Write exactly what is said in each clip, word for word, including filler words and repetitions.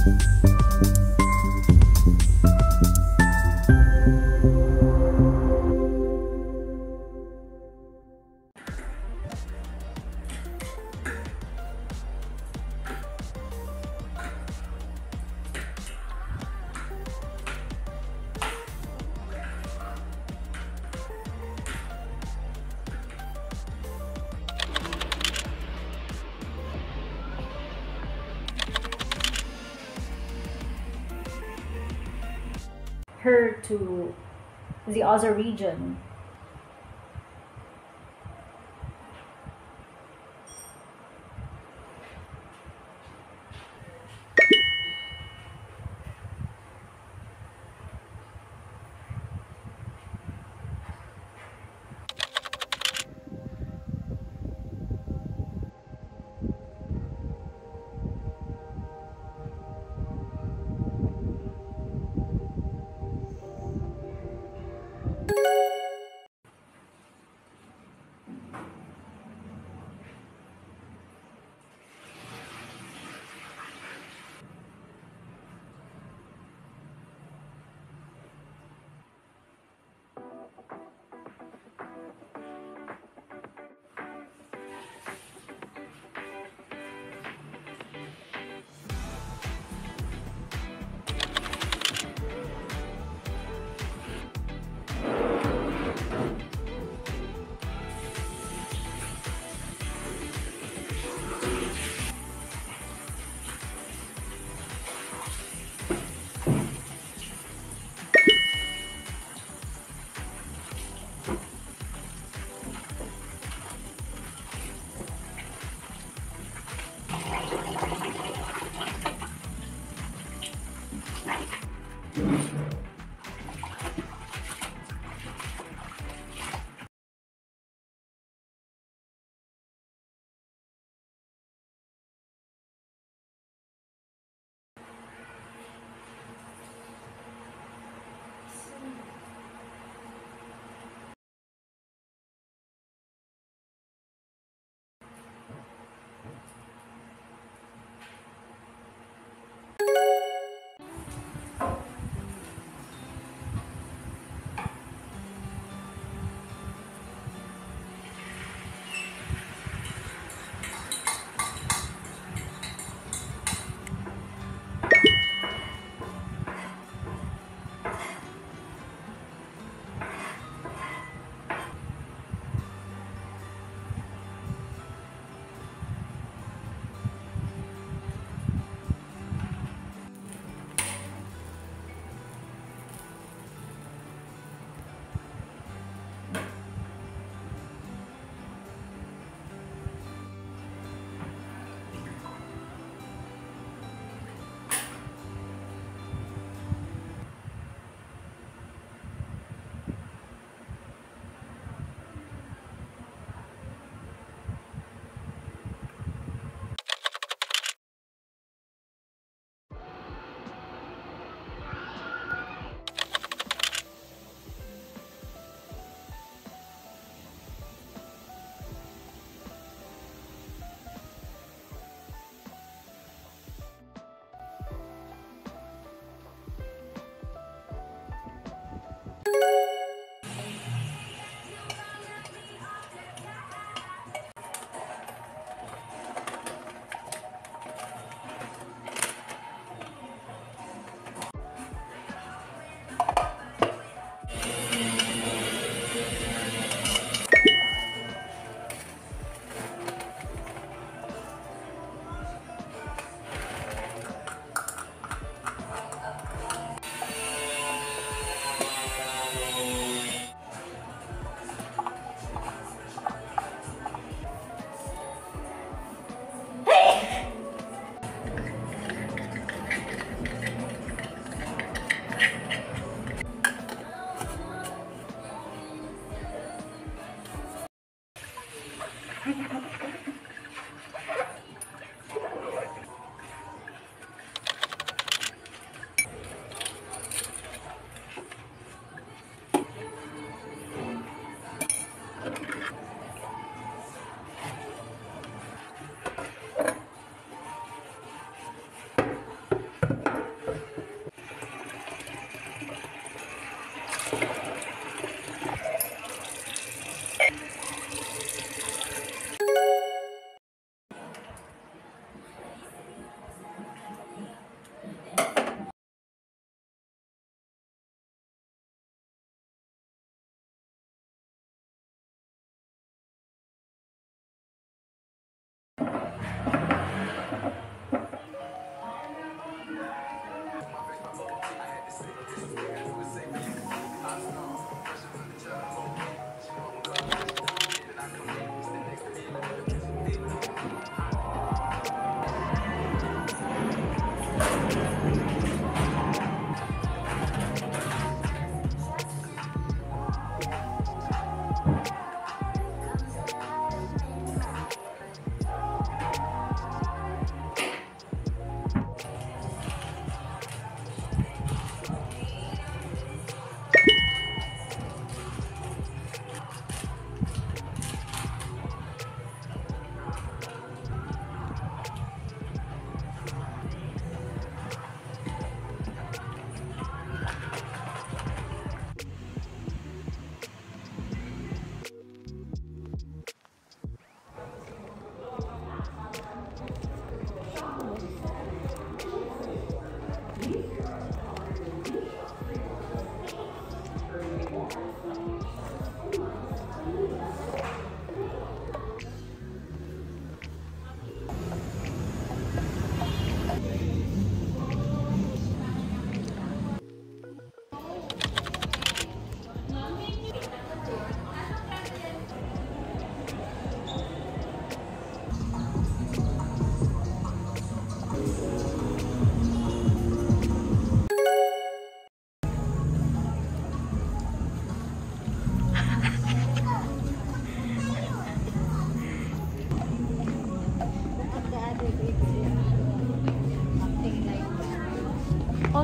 her to the other region.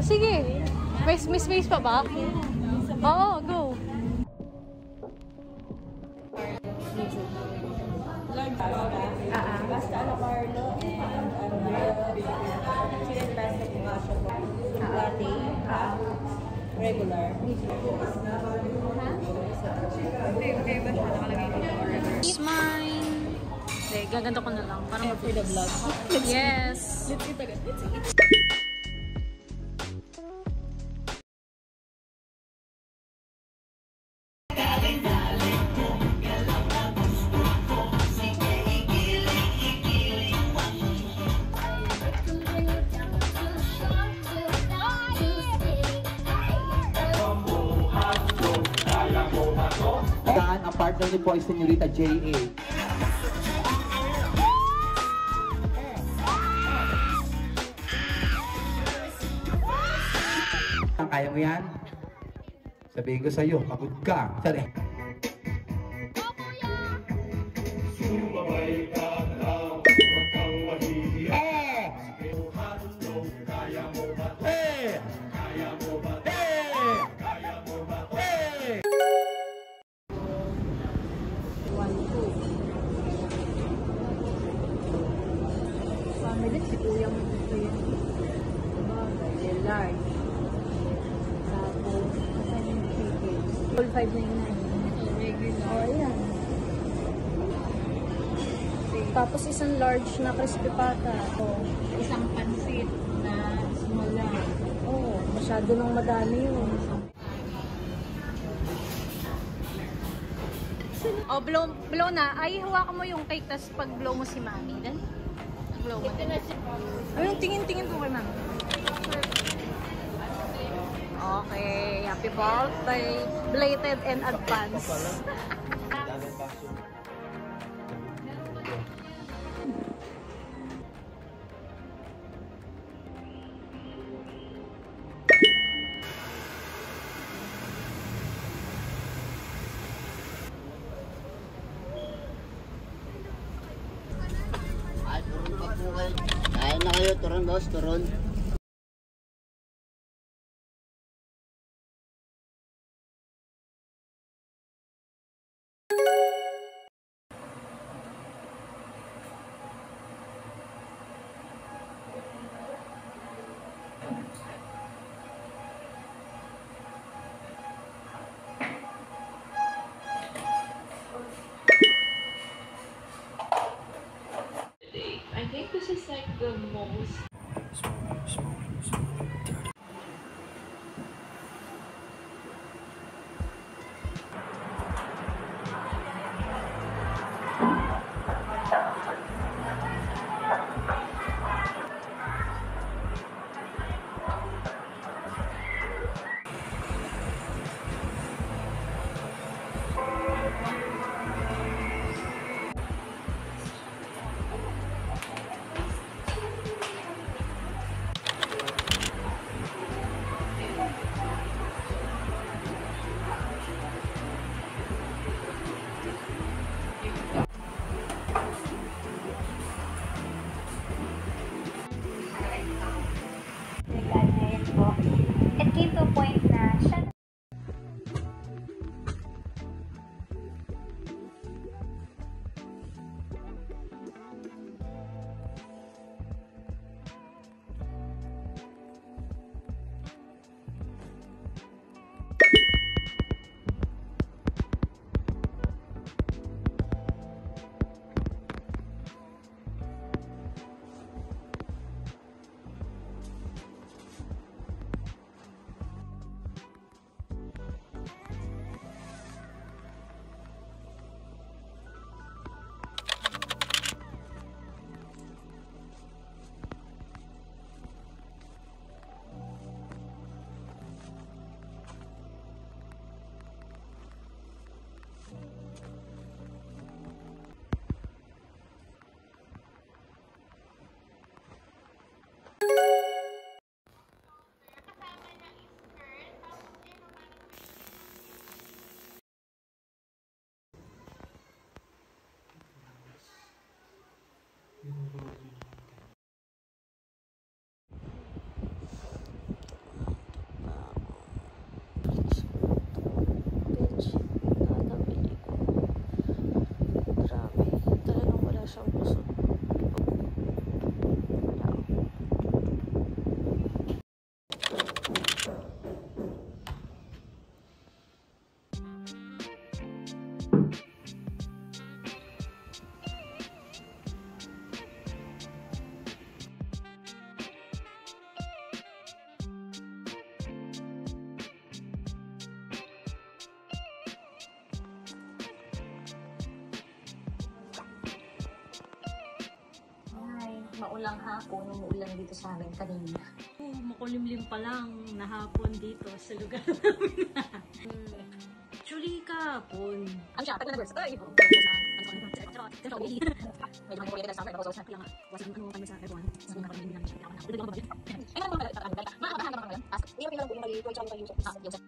sige. May, may space pa ba? Oo, go. Large pasta. Ah, Pasta ala Carlo and ano chicken pasta po asya po. Latte. ah. Regular. It's mine. Hindi, gaganto ko na lang. Parang For the vlog. yes. Let's eat again. Let's eat. Saan ang partner niyo po ay Senyorita J A. Kaya mo yan? Sabihin ko sa'yo, pagod ka. Sali. Family, si kuya mo dito yan. Diba? Large. Tapos, asan yung chicken? All five ninety-nine. Regular. Oh, ayan. Tapos isang large na crispy pata. Oh. Isang pansit na small lang. Oh, masyado nang madami yun. Oh, blow, blow na. Ay, hawakan mo yung cake, tas pag blow mo si mami. Then, blow mo. Ayun, tingin-tingin po kay mami. Okay, happy birthday. Belated and advance. Ay, turon pa po kayo. Kain na kayo, turon boss, turon. I think this is like the most Nag-ano po. It came to a point na siya maulang hapon, umuulan dito sa amin kanina. Oh, makulimlim pa lang nahapon dito sa lugar namin. hmm. Actually, kahapon. Ano siya? Tagal na girls. Ay! Medyo may kuya ka sa summer, so kaya nga, was ano kami sa everyone. Sabi na kami hindi namin siya. Ay, ano ba ba? Mga kabahan naman ngayon. Tapos, hindi mo lang po yung mali-tuloy siya yung YouTube.